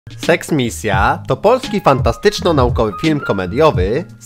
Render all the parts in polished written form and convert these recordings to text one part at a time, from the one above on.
Seksmisja to polski fantastyczno-naukowy film komediowy z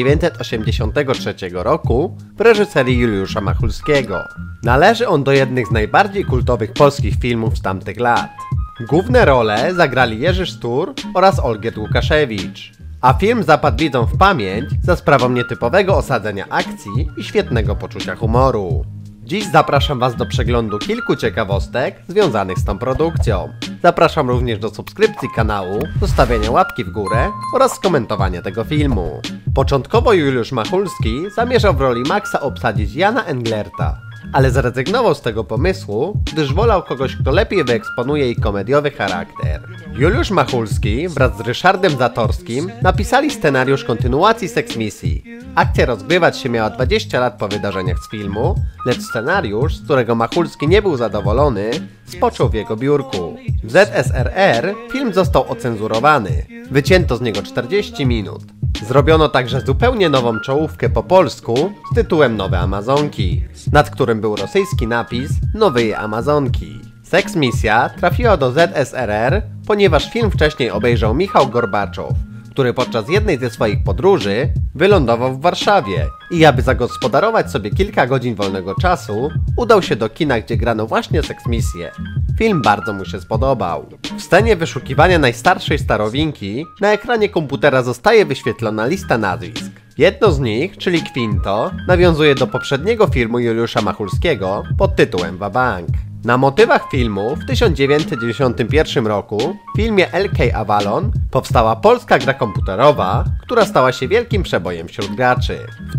1983 roku w reżyserii Juliusza Machulskiego. Należy on do jednych z najbardziej kultowych polskich filmów z tamtych lat. Główne role zagrali Jerzy Sztur oraz Olgierd Łukaszewicz. A film zapadł widzom w pamięć za sprawą nietypowego osadzenia akcji i świetnego poczucia humoru. Dziś zapraszam Was do przeglądu kilku ciekawostek związanych z tą produkcją. Zapraszam również do subskrypcji kanału, zostawienia łapki w górę oraz skomentowania tego filmu. Początkowo Juliusz Machulski zamierzał w roli Maxa obsadzić Jana Englerta, ale zrezygnował z tego pomysłu, gdyż wolał kogoś, kto lepiej wyeksponuje jej komediowy charakter. Juliusz Machulski wraz z Ryszardem Zatorskim napisali scenariusz kontynuacji Seksmisji. Akcja rozgrywać się miała 20 lat po wydarzeniach z filmu, lecz scenariusz, z którego Machulski nie był zadowolony, spoczął w jego biurku. W ZSRR film został ocenzurowany. Wycięto z niego 40 minut. Zrobiono także zupełnie nową czołówkę po polsku z tytułem Nowe Amazonki, nad którym był rosyjski napis Nowe Amazonki. Seksmisja trafiła do ZSRR, ponieważ film wcześniej obejrzał Michał Gorbaczow, który podczas jednej ze swoich podróży wylądował w Warszawie i aby zagospodarować sobie kilka godzin wolnego czasu, udał się do kina, gdzie grano właśnie Seksmisję. Film bardzo mu się spodobał. W scenie wyszukiwania najstarszej starowinki na ekranie komputera zostaje wyświetlona lista nazwisk. Jedno z nich, czyli Quinto, nawiązuje do poprzedniego filmu Juliusza Machulskiego pod tytułem Wabank. Na motywach filmu w 1991 roku w filmie LK Avalon powstała polska gra komputerowa, która stała się wielkim przebojem wśród graczy. W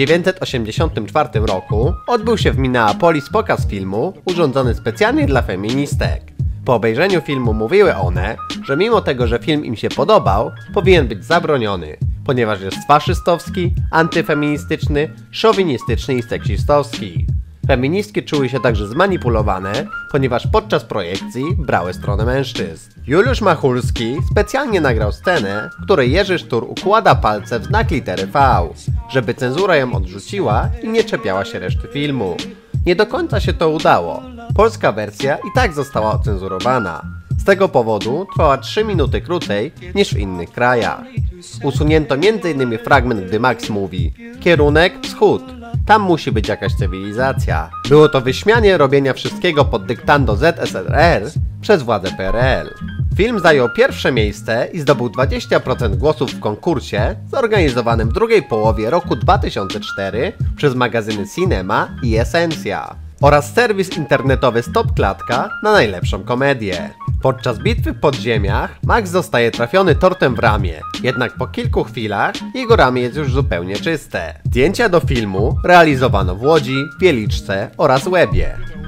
1984 roku odbył się w Minneapolis pokaz filmu urządzony specjalnie dla feministek. Po obejrzeniu filmu mówiły one, że mimo tego, że film im się podobał, powinien być zabroniony, ponieważ jest faszystowski, antyfeministyczny, szowinistyczny i seksistowski. Feministki czuły się także zmanipulowane, ponieważ podczas projekcji brały stronę mężczyzn. Juliusz Machulski specjalnie nagrał scenę, w której Jerzy Sztur układa palce w znak litery V, żeby cenzura ją odrzuciła i nie czepiała się reszty filmu. Nie do końca się to udało. Polska wersja i tak została ocenzurowana. Z tego powodu trwała 3 minuty krócej niż w innych krajach. Usunięto m.in. fragment, gdy Max mówi: kierunek wschód. Tam musi być jakaś cywilizacja. Było to wyśmianie robienia wszystkiego pod dyktando ZSRR przez władze PRL. Film zajął pierwsze miejsce i zdobył 20% głosów w konkursie zorganizowanym w drugiej połowie roku 2004 przez magazyny Cinema i Esencja oraz serwis internetowy Stopklatka na najlepszą komedię. Podczas bitwy w podziemiach Max zostaje trafiony tortem w ramię, jednak po kilku chwilach jego ramię jest już zupełnie czyste. Zdjęcia do filmu realizowano w Łodzi, Wieliczce oraz Łebie.